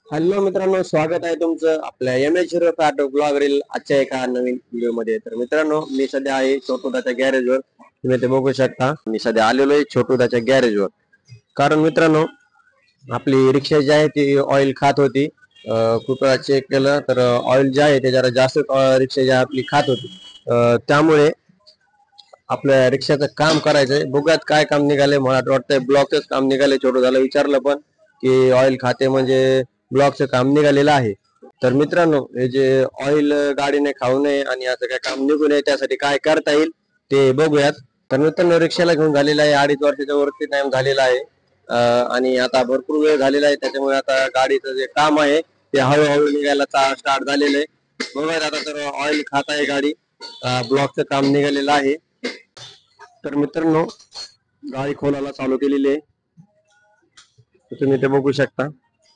Hello मित्रांनो, स्वागत आहे तुमचं आपल्या एम एच ऑटो ब्लॉगवरील आजच्या एका नवीन व्हिडिओ मध्ये. तर मित्रांनो, मी सध्या आहे छोटूदाच्या गॅरेजवर. तुम्ही ते बघू शकता. मी सध्या आलेलो आहे छोटूदाच्या गॅरेजवर. कारण मित्रांनो, आपली रिक्षा जी आहे ती ऑइल खात होती. खूप वेळा चेक केलं तर ऑइल जे आहे ते जरा जास्त रिक्षा जी आपली खात होती. त्यामुळे आपल्या रिक्षाचं काम करायचंय. बघूयात काय काम निघाले. मला वाटतंय ब्लॉकच काम निघाले. छोटू झालं विचारलं पण की ऑइल खाते म्हणजे ब्लॉकचं काम निघालेलं आहे. तर मित्रांनो, हे जे ऑइल गाडीने खाऊ नये आणि असं काय काम निघू नये त्यासाठी काय करता येईल ते बघूयात. तर मित्रांनो, रिक्षाला घेऊन झालेला आहे 2.5 वर्षाच्या वरती टाइम झालेला आहे. आणि आता भरपूर वेळ झालेला आहे. त्याच्यामुळे आता गाडीचं जे काम आहे ते हळूहळू निघायला स्टार्ट झालेलं आहे. बघूयात आता. तर ऑइल खात आहे गाडी. ब्लॉकचं काम निघालेलं आहे. तर मित्रांनो, गाडी खोलायला चालू केलेली आहे. तुम्ही ते बघू शकता.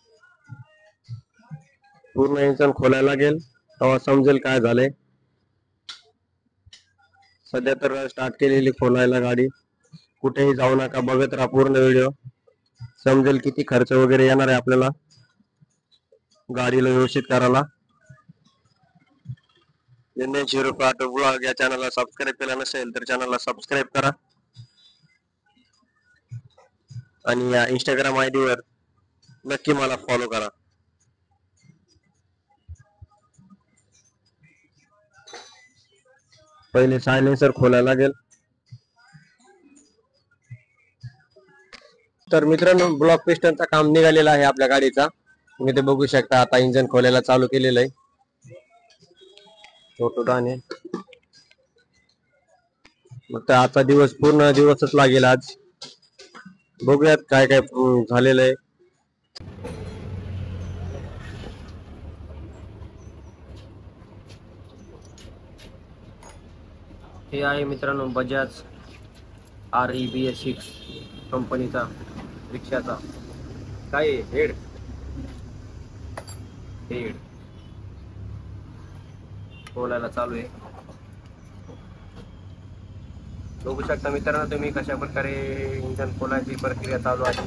पूर्ण इंजन खोलायला लागेल तेव्हा समजेल काय झालंय. सध्या तर स्टार्ट केलेली खोलायला गाडी. कुठेही जाऊ नका, बघत राहा पूर्ण व्हिडिओ. समजेल किती खर्च वगैरे येणार आहे आपल्याला गाडीला व्यवस्थित करायला. NH ऑटो ब्लॉग या चॅनलला सबस्क्राईब केला नसेल तर चॅनलला सबस्क्राईब करा. आणि या इंस्टाग्राम ID वर नक्की मला फॉलो करा. पहिले सायलेन्सर खोलायला लागेल. तर मित्रांनो, ब्लॉक पिस्टनचा काम निघालेला आहे आपल्या गाडीचा. तुम्ही ते बघू शकता. आता इंजन खोलायला चालू केलेलं आहे छोटूदाने. मग तर आजचा दिवस पूर्ण दिवसच लागेल आज. बघूयात काय काय झालेलं आहे. हे आहे मित्रांनो बजाज REBS6 कंपनीचा रिक्षाचा काय हेड हेड बोलायला चालू आहे. बघू शकता मित्रांनो तुम्ही कशा प्रकारे इंजन खोलायची प्रक्रिया चालू आहे.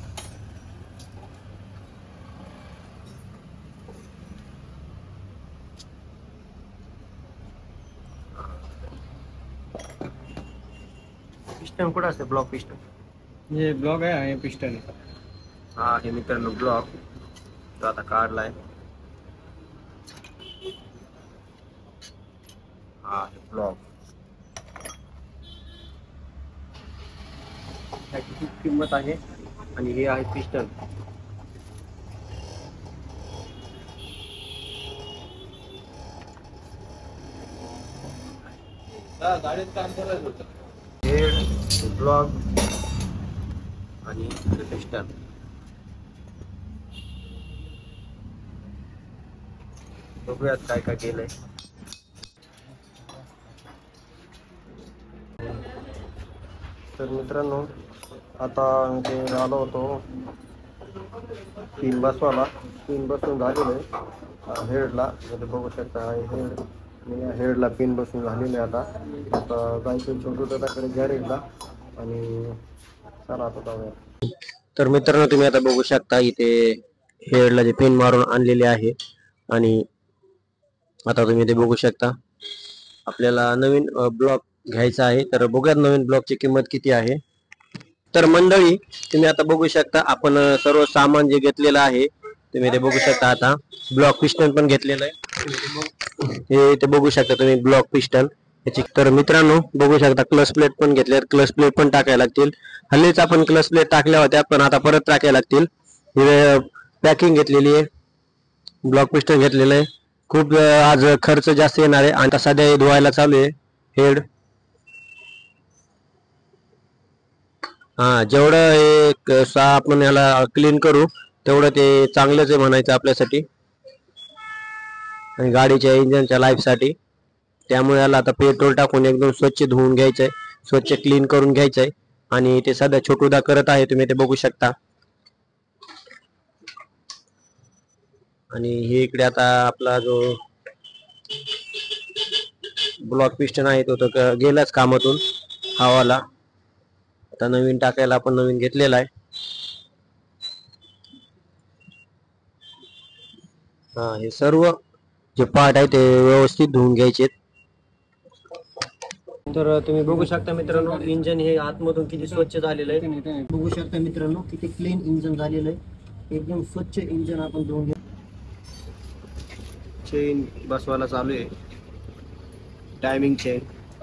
पिस्टन कुठं असते? ब्लॉक पिस्टन ये ब्लॉग आहे पिस्टन आहे. हा हे मित्रांनो ब्लॉक तो आता काढलाय. हा हे ब्लॉक त्याची खूप किंमत आहे. आणि हे आहे पिस्टन. गाडीत काम करायचं होतं. हेड ब्लॉक आणि पिस्टन. बघूयात काय काय केलंय. तर मित्रांनो, आता ते आलो होतो पिन बसवाला. पिन बसून झालेलं आहे हेडला. बघू शकता हेड. हेडला पिन बसून झालेले आता. जायचं छोटू दादाकडे गॅरेजला आणि चला आता जाऊया. तर मित्रांनो, तुम्ही आता बघू शकता इथे हेडला जे पिन मारून आणलेले आहे. आणि आता तुम्ही ते बघू शकता आपल्याला नवीन ब्लॉक घ्यायचा आहे. तर बघूयात नवीन ब्लॉकची किंमत किती आहे. तर मंडळी, तुम्ही आता बघू शकता आपण सर्व सामान जे घेतलेलं आहे तुम्ही ते बघू शकता. आता ब्लॉक पिस्टन पण घेतलेलं आहे. हे ते बघू शकता तुम्ही ब्लॉक पिस्टन याची. तर मित्रांनो बघू शकता क्लच प्लेट पण घेतल्या. क्लच प्लेट पण टाकायला लागतील. हल्लीच आपण क्लच प्लेट टाकल्या होत्या पण आता परत टाकायला लागतील. हे पॅकिंग घेतलेली आहे. ब्लॉक पिस्टन घेतलेलं आहे. खूप आज खर्च जास्त येणार आहे. आणि सध्या धुवायला चालू आहे हेड. जेवढं हे आपण याला क्लीन करू तेवढं ते चांगलंच आहे म्हणायचं आपल्यासाठी आणि गाडीच्या इंजनच्या लाईफ साठी. त्यामुळे याला आता पेट्रोल टाकून एकदम स्वच्छ धुवून घ्यायचंय. स्वच्छ क्लीन करून घ्यायचंय. आणि ते सध्या छोटूदा करत आहे. तुम्ही ते बघू शकता. आणि हे इकडे आता आपला जो ब्लॉक पिस्टन आहे तो गेलाच कामातून हवाला. आता नवीन टाकायला आपण नवीन घेतलेला आहे. हे सर्व जे पार्ट आहे ते व्यवस्थित धुवून घ्यायचे. तर तुम्ही बघू शकता मित्रांनो, इंजन हे आतमधून किती स्वच्छ झालेलं आहे. बघू शकता मित्रांनो, किती क्लीन इंजन झालेलं आहे. एकदम स्वच्छ इंजन आपण धुवून घ्या. चेन बसवायला चालू आहे, टायमिंग चेन.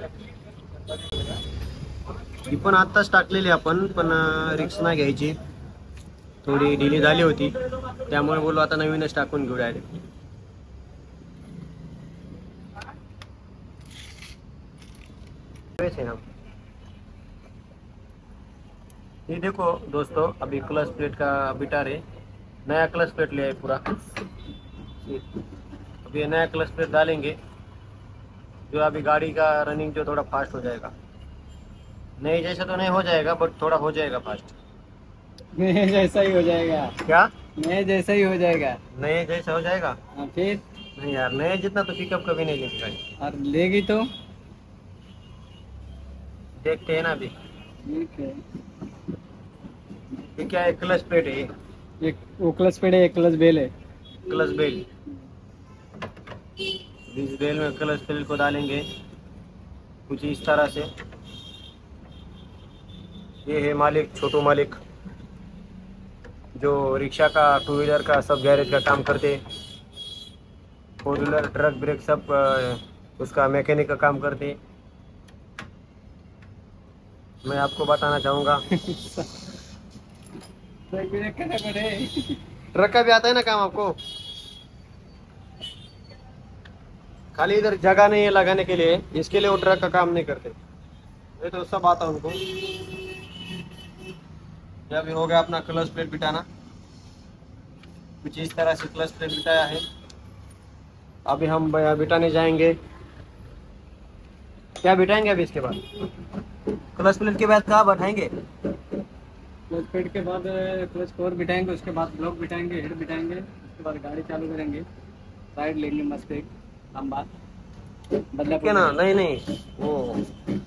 ही पण आत्ताच टाकलेली आपण, पण रिक्स नाही घ्यायची. थोडी डिले झाली होती, त्यामुळे बोललो आता नवीनच टाकून घेऊ डायरेक्ट. ये देखो दोस्तों, अभी क्लच प्लेट का बिटार है, नया क्लच प्लेट लिया है पूरा. अभी ये नया क्लच प्लेट डालेंगे, जो अभी गाड़ी का रनिंग जो थोड़ा फास्ट हो जाएगा. नए जैसा तो नहीं हो जाएगा, बट थोड़ा हो जाएगा फास्ट. नए जैसा ही हो जाएगा. क्या नए जैसा ही हो जाएगा. नए जैसा हो जाएगा? हाँ, फिर नहीं यार, नए जितना तो पिकअप कभी नहीं लेगी गाड़ी. और लेगी तो देखते हैं ना अभी. ठीक है. ये क्या है? क्लच प्लेट है ये, एक वो क्लच पेड है, एक क्लच बेल है. Clutch bell. इस बेल में क्लच प्लेट को डालेंगे कुछ इस तरह से. ये है मालिक, छोटू मालिक, जो रिक्शा का, टू व्हीलर का, सब गैरेज का काम करते. फोर व्हीलर, ट्रक, ब्रेक सब उसका मैकेनिक का काम करते. मैं आपको बताना चाहूँगा, ट्रक का भी आता है ना काम आपको. खाली इधर जगह नहीं है लगाने के लिए, इसके लिए वो ट्रक का काम नहीं करते. ये तो सब आता उनको. ये अभी हो गया अपना क्लच प्लेट बिठाना. कुछ इस तरह से क्लच प्लेट बिठाया है. अभी हम बिठाने जाएंगे. क्या बिठाएंगे अभी इसके बाद? क्लच प्लेट के बाद कहाँ बैठाएंगे? क्लच पेड के बाद क्लच कोर बिठाएंगे, उसके बाद ब्लॉक बिठाएंगे, हेड बिठाएंगे, उसके बाद गाड़ी चालू करेंगे. साइड लेंगे मस्त एक लंबा बदला. ठीक आहे ना? नाही नाही हो.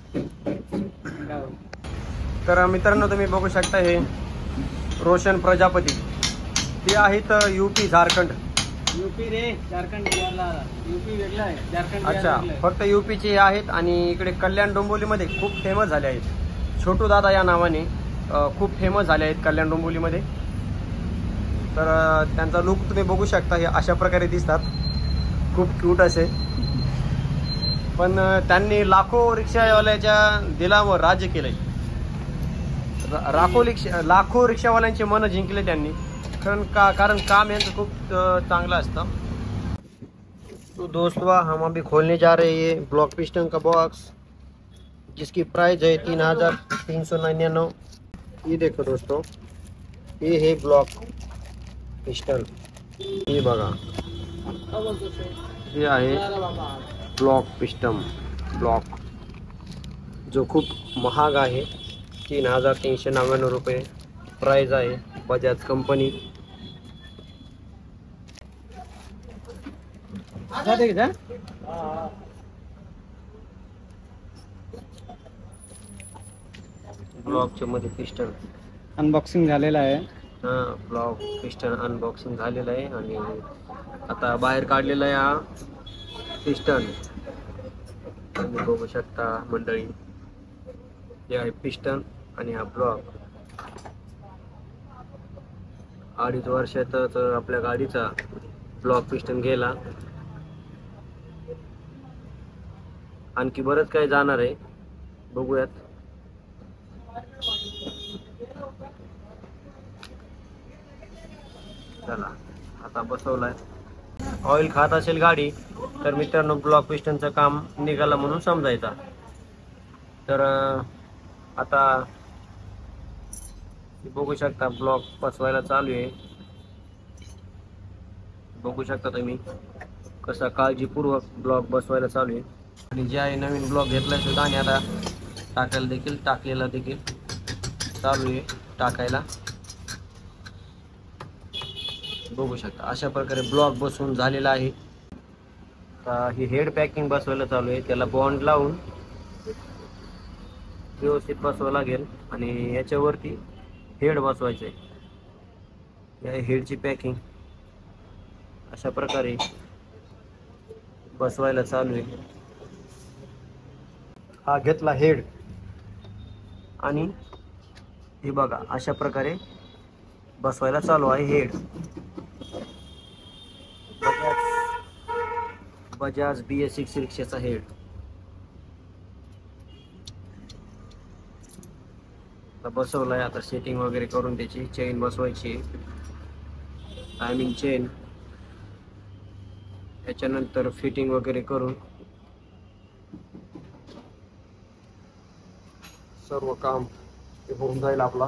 तर मित्रांनो, तुम्ही बघू शकता हे रोशन प्रजापती, ते आहेत यूपी झारखंड. यूपी रे, झारखंड बिहारला. यूपी वेगळा आहे, झारखंड बिहार अच्छा, वेगळं आहे. फक्त यूपीचे आहेत. आणि इकडे कल्याण डोंबिवलीमध्ये खूप फेमस झाले आहेत. छोटू दादा या नावाने खूप फेमस झाले आहेत कल्याण डोंबिवलीमध्ये. तर त्यांचा लुक तुम्ही बघू शकता, हे अशा प्रकारे दिसतात, खूप क्यूट असे. पण त्यांनी लाखो रिक्षावाल्याच्या दिलावर राज्य केलंय. लाखो रिक्षावाल्यांचे मन जिंकले त्यांनी. कारण काम यांचं खूप चांगलं असतं. तो दोस्तों, हम अभी खोलने जा रहे हैं ये ब्लॉक पिस्टन का बॉक्स, जिसकी प्राइस है 3,399. ये देखो दोस्तों, ये है ब्लॉक पिस्टन. ये बघा, हे आहे ब्लॉक पिस्टन ब्लॉक, जो खूप महाग आहे. 3,399 रुपये प्राइस आहे. बजाज कंपनी. ब्लॉकच्या मध्ये पिस्टन अनबॉक्सिंग झालेला आहे. ब्लॉक पिस्टन अनबॉक्सिंग झालेलं आहे आणि आता बाहेर काढलेला आहे हा पिस्टन. तुम्ही बघू शकता मंडळी, हे आहे पिस्टन आणि हा ब्लॉक. 2.5 वर्षातच आपल्या गाडीचा ब्लॉक पिस्टन गेला. आणखी बरंच काही जाणार आहे, बघूयात. चला, आता बसवलाय. ऑइल खात असेल गाडी तर मित्रांनो, ब्लॉक पिस्टनचं काम निघालं म्हणून समजायचा. तर आता बघू शकता, ब्लॉक बसवायला चालू आहे. बघू शकता तुम्ही कसा काळजीपूर्वक ब्लॉक बसवायला चालू आहे. आणि जे आहे नवीन ब्लॉक घेतलाय सुद्धा, आणि आता टाकलेला देखील चालू आहे टाकायला. बघू शकता अशा प्रकारे ब्लॉक बसवून झालेला आहे. आता ही हेड पॅकिंग बसवायला चालू आहे. त्याला बॉन्ड लावून व्यवस्थित बसवावं लागेल आणि याच्यावरती हेड बसवायचं आहे. या हेडची पॅकिंग अशा प्रकारे बसवायला चालू आहे. हा घेतला हेड आणि हे बघा अशा प्रकारे बसवायला चालू आहे हेड. Bajaj BS6 रिक्षाचा head. आता बसवलाय. आता सेटिंग वगैरे करून त्याची चेन बसवायची, टायमिंग चेन, त्याच्यानंतर फिटिंग वगैरे करून सर्व काम होऊन जाईल आपला.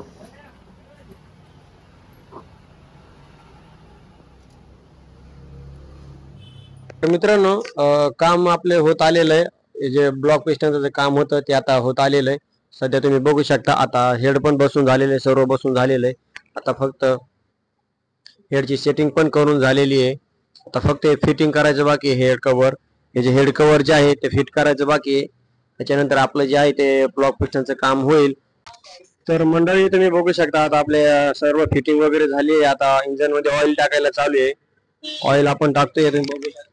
तर मित्रांनो काम आपले होत आलेलं आहे. हे जे ब्लॉक पिस्टनचं जे काम होतं ते आता होत आलेलं आहे. सध्या तुम्ही बघू शकता आता हेड पण बसून झालेले, सर्व बसून झालेलं आहे. आता फक्त हेडची सेटिंग पण करून झालेली आहे. आता फक्त हे फिटिंग करायचं बाकी आहे. हेड कव्हर, हे जे हेड कव्हर जे आहे ते फिट करायचं बाकी आहे. त्याच्यानंतर आपलं जे आहे ते ब्लॉक पिस्टनचं काम होईल. तर मंडळी तुम्ही बघू शकता आता आपले सर्व फिटिंग वगैरे झाली आहे. आता इंजन मध्ये ऑइल टाकायला चालू आहे. ऑइल आपण टाकतोय. तुम्ही बघू शकता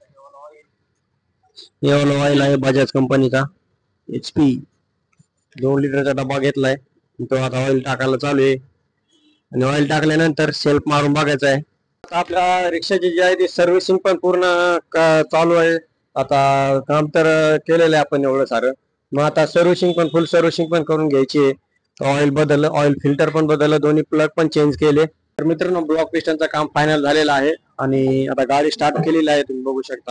हे ऑइल आहे बजाज कंपनीचा HP. 2 लिटरचा डबा घेतलाय. तो आता ऑइल टाकायला चालू आहे आणि ऑइल टाकल्यानंतर सेल्फ मारून बघायचं आहे. आता आपल्या रिक्षाची जी आहे ती सर्व्हिसिंग पण पूर्ण चालू आहे. आता काम तर केलेलं आहे आपण एवढं सारं. मग आता सर्व्हिसिंग पण फुल सर्व्हिसिंग पण करून घ्यायची आहे. ऑइल बदललं, ऑइल फिल्टर पण बदललं, दोन्ही प्लग पण चेंज केले. तर मित्रांनो ब्लॉक पिस्टनचं काम फायनल झालेलं आहे आणि आता गाडी स्टार्ट केलेली आहे. तुम्ही बघू शकता.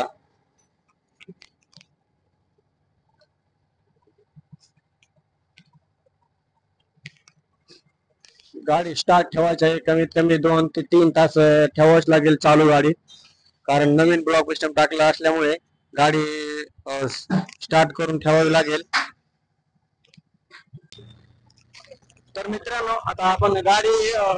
गाडी स्टार्ट ठेवायची आहे. कमीत कमी 2 ते 3 तास ठेवावंच लागेल चालू गाडी, कारण नवीन ब्लॉक सिस्टम टाकला असल्यामुळे गाडी स्टार्ट करून ठेवावी लागेल. तर मित्रांनो आता आपण गाडी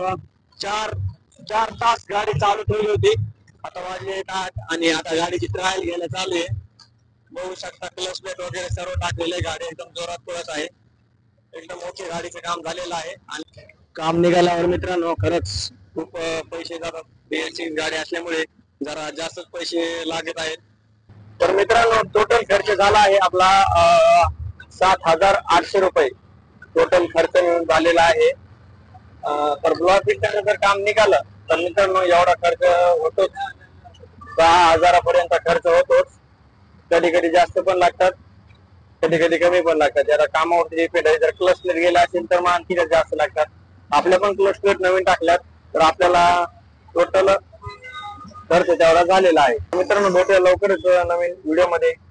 4 तास गाडी चालू ठेवली होती. आता वाजले 8 आणि आता गाडीची ट्रायल घ्यायला चालू आहे. बघू शकता क्लच प्लेट वगैरे सर्व टाकलेले. गाडी एकदम जोरात पळत आहे. एकदम ओके गाडीचं काम झालेलं आहे. आणि काम निघाल्यावर मित्रांनो खरंच खूप पैसे जातात. BS6 गाडी असल्यामुळे जरा जास्तच पैसे लागत आहेत. तर मित्रांनो टोटल खर्च झाला आहे आपला 7,800 रुपये टोटल खर्च झालेला आहे. तर ब्लॉक पिस्टनचं जर काम निघालं तर मित्रांनो एवढा खर्च होतोच. 10,000 खर्च होतोच. कधी कधी जास्त पण लागतात, कधी कधी कमी पण लागतात. ज्याला कामावरती डिपेंड आहे. जर क्लच प्लेट गेला असेल तर मग आणखी जास्त लागतात. आपल्या पण क्लच प्लेट नवीन टाकल्यात तर आपल्याला टोटल खर्च तेवढा झालेला आहे. मित्रांनो भेटूया लवकरच नवीन व्हिडिओ मध्ये.